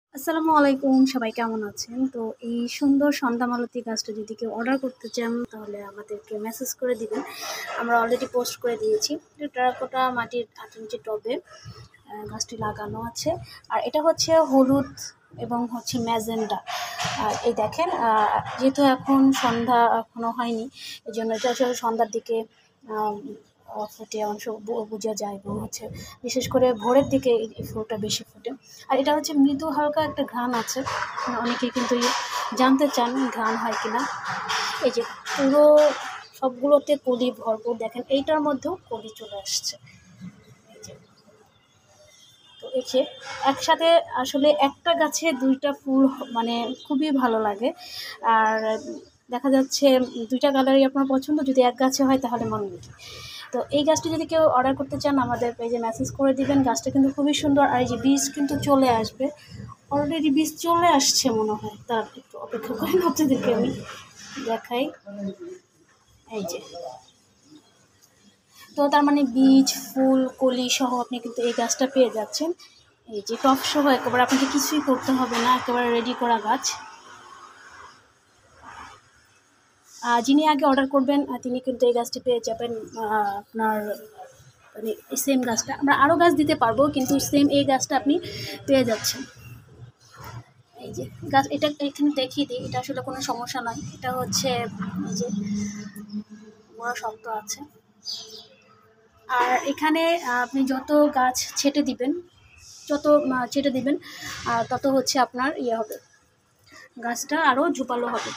আসসালামু আলাইকুম, সবাই কেমন আছেন? তো এই সুন্দর সন্ধ্যামালতী গাছটা যদি কেউ অর্ডার করতে চান তাহলে আমাদেরকে মেসেজ করে দিবেন। আমরা অলরেডি পোস্ট করে দিয়েছি। টেরাকোটা মাটির ৮ ইঞ্চি টবে গাছটি লাগানো আছে। আর এটা হচ্ছে হলুদ এবং হচ্ছে ম্যাজেন্টা। আর এই দেখেন, যেহেতু এখন সন্ধ্যা এখনো হয়নি, এজন্য এটা আসলে সন্ধ্যার দিকে ফুটে অংশ বোঝা যায়, এবং হচ্ছে বিশেষ করে ভোরের দিকে এই ফুলটা বেশি ফোটে। আর এটা হচ্ছে মৃদু হালকা একটা ঘ্রাণ আছে। অনেকে কিন্তু জানতে চান ঘ্রাণ হয় কিনা। এই যে পুরো সবগুলোতে কলি ভরপুর, দেখেন এইটার মধ্যেও কলি চলে আসছে। এই যে, তো এই যে একসাথে আসলে একটা গাছে দুইটা ফুল মানে খুবই ভালো লাগে। আর দেখা যাচ্ছে দুইটা কালারই আপনার পছন্দ, যদি এক গাছে হয় তাহলে মনে কি। তো এই গাছটি যদি কেউ অর্ডার করতে চান আমাদের পেজে মেসেজ করে দিবেন। গাছটা কিন্তু খুবই সুন্দর। আর এই যে বীজ কিন্তু চলে আসবে, অলরেডি বীজ চলে আসছে মনে হয়। তার একটু অপেক্ষা করেন, আপনাদেরকে আমি দেখাই। এই যে, তো তার মানে বীজ, ফুল, কলি সহ আপনি কিন্তু এই গাছটা পেয়ে যাচ্ছেন। এই যে টপ সহ একেবারে আপনাকে কিছুই করতে হবে না, একেবারে রেডি করা গাছ। যিনি আগে অর্ডার করবেন তিনি কিন্তু এই গাছটি পেয়ে যাবেন। আপনার মানে সেম গাছটা আমরা আরও গাছ দিতে পারবো, কিন্তু সেম এই গাছটা আপনি পেয়ে যাচ্ছেন। এই যে গাছ, এটা এখানে দেখিয়ে দিই, এটা আসলে কোনো সমস্যা নয়। এটা হচ্ছে এই যে বড় শক্ত আছে। আর এখানে আপনি যত গাছ ছেটে দিবেন, যত ছেটে দিবেন তত হচ্ছে আপনার ইয়ে হবে, গাছটা আরও ঝোপালো হবে।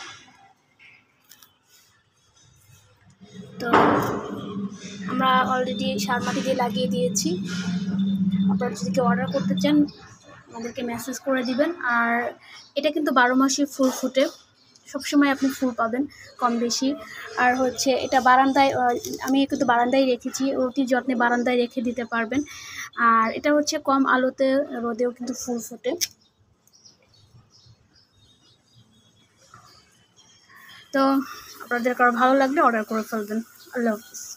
তো আমরা অলরেডি সার মাটি দিয়ে লাগিয়ে দিয়েছি। আপনারা যদি কেউ অর্ডার করতে চান আমাদেরকে মেসেজ করে দিবেন। আর এটা কিন্তু 12 মাসই ফুল ফুটে, সবসময় আপনি ফুল পাবেন কম বেশি। আর হচ্ছে এটা বারান্দায়, আমি কিন্তু বারান্দায় রেখেছি, অতি যত্নে বারান্দায় রেখে দিতে পারবেন। আর এটা হচ্ছে কম আলোতে রোদেও কিন্তু ফুল ফোটে। তো আপনাদের কারো ভালো লাগলে অর্ডার করে ফেলবেন। আল্লাহ হাফিজ।